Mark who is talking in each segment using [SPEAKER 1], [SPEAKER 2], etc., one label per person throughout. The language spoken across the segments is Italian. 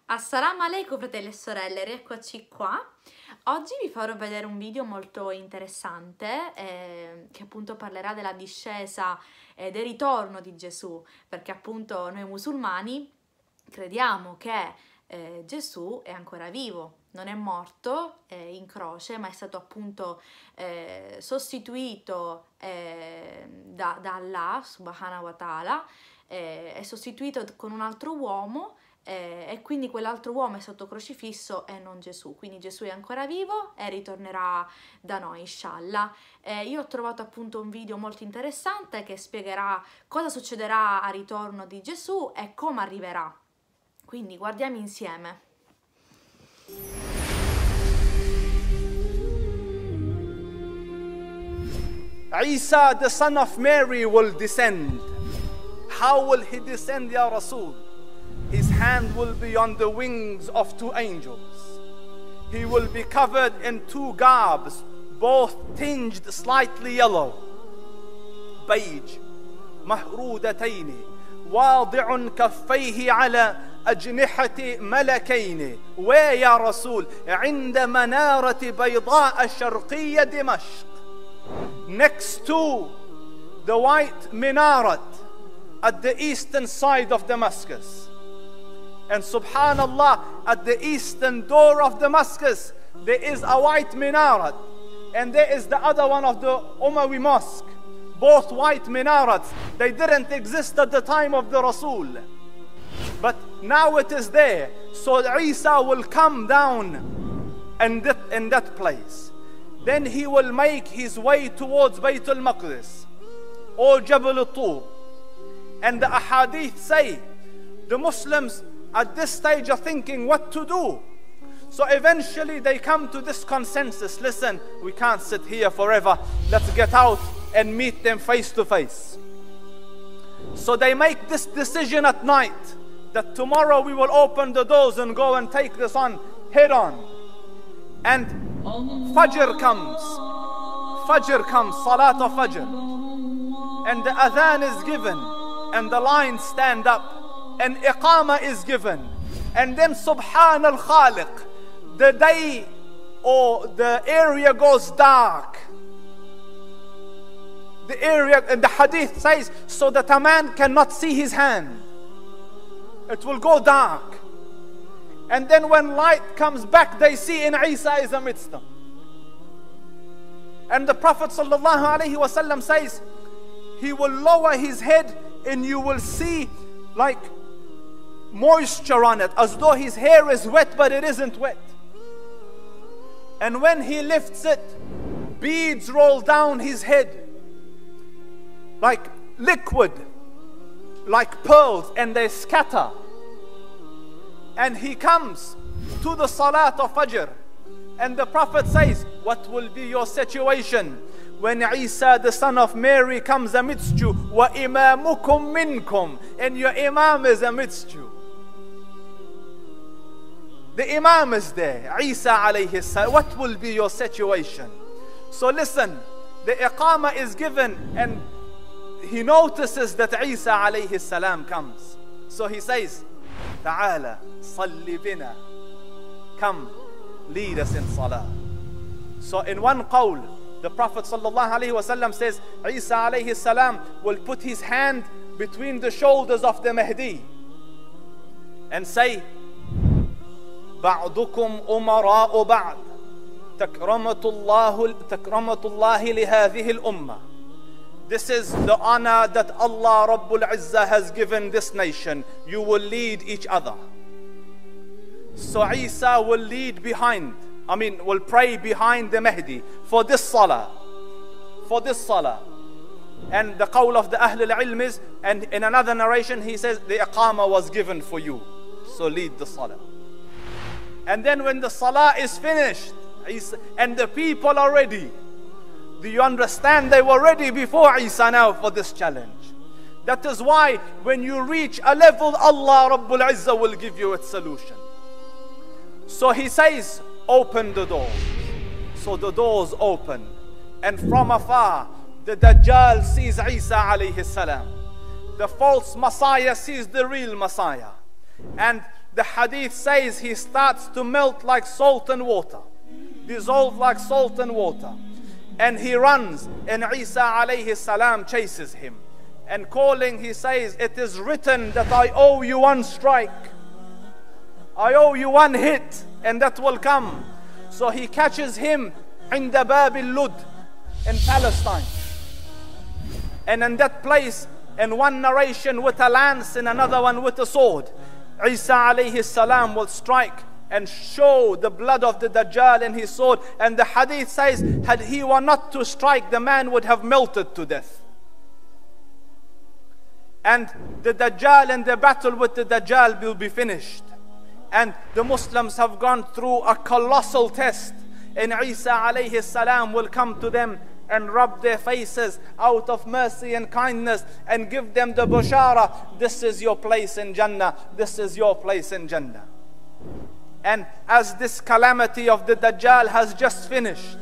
[SPEAKER 1] Assalamu alaikum fratelli e sorelle, rieccoci qua. Oggi vi farò vedere un video molto interessante che appunto parlerà della discesa e del ritorno di Gesù, perché appunto noi musulmani crediamo che Gesù è ancora vivo, non è morto in croce, ma è stato appunto sostituito da Allah subhanahu wa ta'ala, è sostituito con un altro uomo. E quindi quell'altro uomo è stato crocifisso e non Gesù, quindi Gesù è ancora vivo e ritornerà da noi, inshallah. Io ho trovato appunto un video molto interessante che spiegherà cosa succederà al ritorno di Gesù e come arriverà, quindi guardiamo insieme.
[SPEAKER 2] Isa, the son of Mary, will descend. How will he descend, Ya Rasul? His hand will be on the wings of two angels. He will be covered in two garbs, both tinged slightly yellow. Beige, مهرودتين, واضع كفيه على أجنحة ملكين. Where يا رسول? عند منارة بيضاء شرقية دمشق. Next to the white minaret at the eastern side of Damascus. And subhanallah, at the eastern door of Damascus, there is a white minaret. And there is the other one of the Umayyad mosque. Both white minarets. They didn't exist at the time of the Rasul. But now it is there. So Isa will come down in that place. Then he will make his way towards Bayt al-Maqdis or Jabal al-Tur. And the ahadith say, the Muslims at this stage are thinking what to do. So eventually they come to this consensus. Listen, we can't sit here forever. Let's get out and meet them face to face. So they make this decision at night that tomorrow we will open the doors and go and take this on head on. And Fajr comes. Fajr comes, Salat of Fajr. And the adhan is given. And the lines stand up. And iqama is given. And then Subhan al-Khaliq, the day or the area goes dark. The area, and the hadith says, so that a man cannot see his hand. It will go dark. And then when light comes back, they see in Isa is amidst them. And the Prophet sallallahu alaihi wasallam says, he will lower his head and you will see like moisture on it, as though his hair is wet, but it isn't wet. And when he lifts it, beads roll down his head like liquid, like pearls, and they scatter. And he comes to the Salat of Fajr, and the Prophet says, what will be your situation when Isa the son of Mary comes amidst you? Wa imamukum minkum, and your imam is amidst you. The imam is there, Isa alayhi salam. What will be your situation? So listen, the iqama is given and he notices that Isa alayhi salam comes. So he says, Ta'ala, salli bina. Come, lead us in salah. So in one qawl, the Prophet sallallahu alayhi wasallam says, Isa alayhi salam will put his hand between the shoulders of the Mahdi and say, بعضكم أمراء بعض تكرمة الله لهذه الأمة. This is the honor that Allah Rabbul Izzah has given this nation. You will lead each other. So Isa will lead behind, will pray behind the Mahdi for this salah. For this salah. And the qawl of the Ahl al-Ilm is, and in another narration he says, the iqama was given for you. So lead the salah. And then when the salah is finished, and the people are ready, do you understand? They were ready before Isa now for this challenge. That is why when you reach a level, Allah Rabbul Izzah will give you its solution. So he says, open the doors. So the doors open. And from afar, the Dajjal sees Isa alayhi salam. The false Messiah sees the real Messiah. And the hadith says he starts to melt like salt and water, dissolve like salt and water. And he runs, and Isa alayhi salam chases him. And calling, he says, it is written that I owe you one strike. I owe you one hit, and that will come. So he catches him in the Bab al-Lud in Palestine. And in that place, in one narration with a lance, in another one with a sword, Isa alayhi salam will strike and show the blood of the Dajjal in his sword. And the hadith says, had he were not to strike, the man would have melted to death. And the Dajjal and the battle with the Dajjal will be finished. And the Muslims have gone through a colossal test. And Isa alayhi salam will come to them and rub their faces out of mercy and kindness and give them the bushara. This is your place in Jannah. This is your place in Jannah. And as this calamity of the Dajjal has just finished,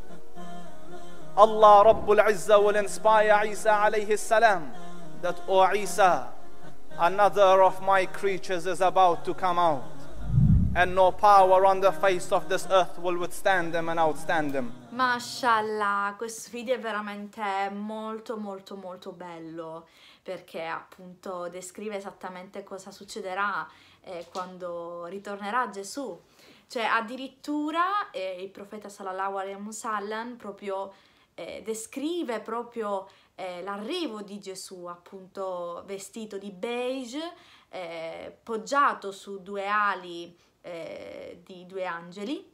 [SPEAKER 2] Allah Rabbul Izzah will inspire Isa alayhi salam that, O Isa, another of my creatures is about to come out, and no power on the face of this earth will withstand them and outstand them.
[SPEAKER 1] Mashallah, questo video è veramente molto molto molto bello, perché appunto descrive esattamente cosa succederà quando ritornerà Gesù. Cioè addirittura il profeta sallallahu alaihi wasallam proprio descrive proprio l'arrivo di Gesù, appunto vestito di beige, poggiato su due ali di due angeli,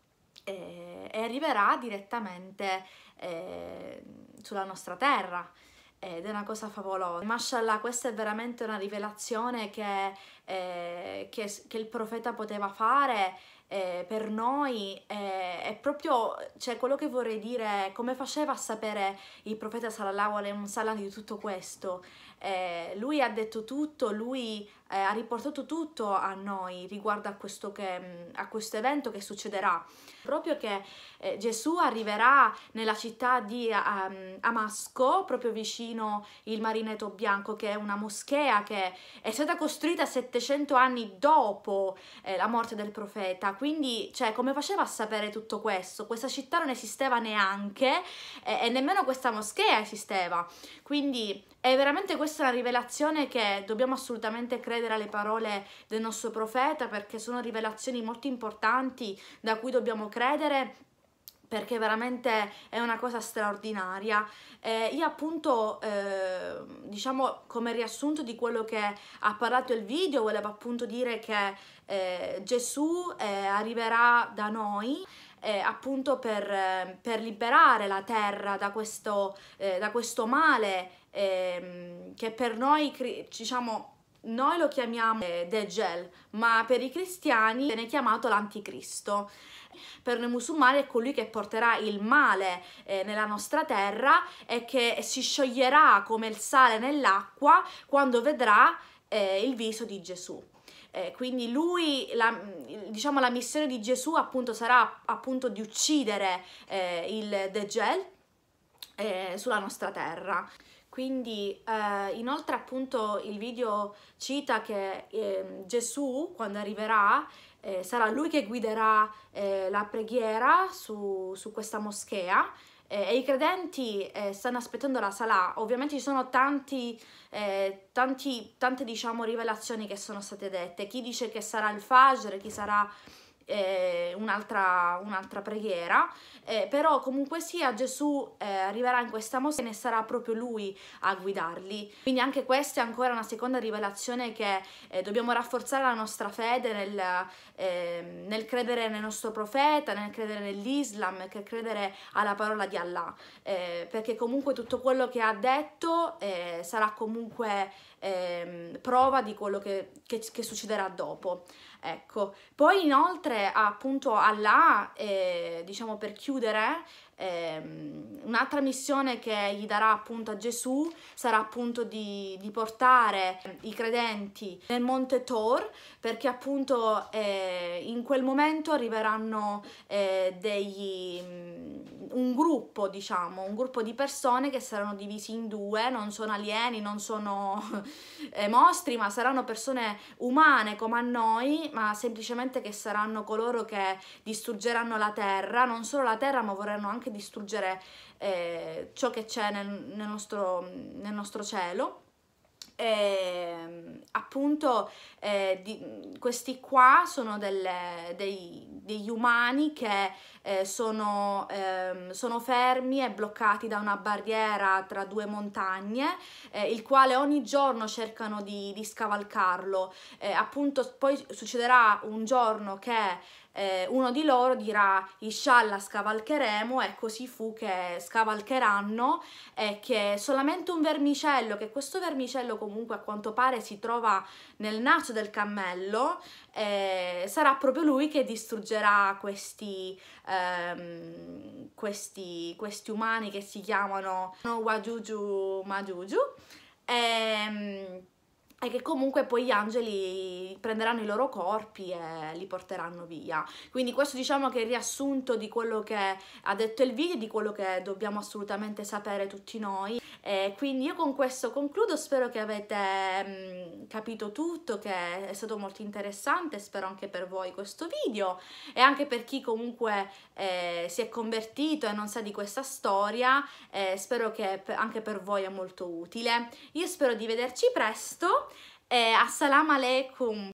[SPEAKER 1] e arriverà direttamente sulla nostra terra. Ed è una cosa favolosa. Mashallah, questa è veramente una rivelazione che il profeta poteva fare per noi, è proprio, cioè, quello che vorrei dire, come faceva a sapere il profeta sallallahu alaihi wasallam di tutto questo. Lui ha detto tutto, lui ha riportato tutto a noi riguardo a questo evento che succederà. Proprio che Gesù arriverà nella città di Damasco, proprio vicino il Marineto Bianco, che è una moschea che è stata costruita 700 anni dopo la morte del profeta. Quindi, cioè, come faceva a sapere tutto questo? Questa città non esisteva neanche e nemmeno questa moschea esisteva. Quindi è veramente questa una rivelazione che dobbiamo assolutamente credere alle parole del nostro profeta, perché sono rivelazioni molto importanti da cui dobbiamo credere, perché veramente è una cosa straordinaria. Io appunto, diciamo, come riassunto di quello che ha parlato il video, volevo appunto dire che Gesù arriverà da noi appunto per liberare la terra da questo male che per noi, diciamo, noi lo chiamiamo Dajjal, ma per i cristiani viene chiamato l'anticristo. Per noi musulmani è colui che porterà il male nella nostra terra e che si scioglierà come il sale nell'acqua quando vedrà il viso di Gesù. Quindi lui, diciamo, la missione di Gesù appunto sarà appunto di uccidere il Dajjal sulla nostra terra. Quindi inoltre appunto il video cita che Gesù, quando arriverà, sarà lui che guiderà la preghiera su questa moschea, e i credenti stanno aspettando la Salah. Ovviamente ci sono tante diciamo rivelazioni che sono state dette. Chi dice che sarà il Fajr, chi sarà un'altra preghiera, però comunque sia Gesù arriverà in questa moschea e ne sarà proprio lui a guidarli. Quindi anche questa è ancora una seconda rivelazione che dobbiamo rafforzare la nostra fede nel credere nel nostro profeta, nel credere nell'Islam, nel credere alla parola di Allah, perché comunque tutto quello che ha detto sarà comunque prova di quello che succederà dopo. Ecco, poi inoltre appunto Allah, diciamo per chiudere, un'altra missione che gli darà appunto a Gesù sarà appunto di portare i credenti nel monte Tor, perché appunto in quel momento arriveranno un gruppo, diciamo, un gruppo di persone che saranno divisi in due, non sono alieni, non sono mostri, ma saranno persone umane come a noi, ma semplicemente che saranno coloro che distruggeranno la terra, non solo la terra, ma vorranno anche distruggere ciò che c'è nel nostro cielo. Appunto questi qua sono degli umani che sono fermi e bloccati da una barriera tra due montagne, il quale ogni giorno cercano di scavalcarlo. Appunto poi succederà un giorno che uno di loro dirà Inshallah scavalcheremo, e così fu che scavalcheranno, e che solamente un vermicello, che questo vermicello comunque a quanto pare si trova nel naso del cammello, sarà proprio lui che distruggerà questi umani che si chiamano Wajuju Majuju, e che comunque poi gli angeli prenderanno i loro corpi e li porteranno via. Quindi questo diciamo che è il riassunto di quello che ha detto il video, di quello che dobbiamo assolutamente sapere tutti noi. Quindi io con questo concludo, spero che avete capito tutto, che è stato molto interessante, spero anche per voi questo video, e anche per chi comunque si è convertito e non sa di questa storia, spero che anche per voi è molto utile. Io spero di vederci presto. Assalamu alaikum.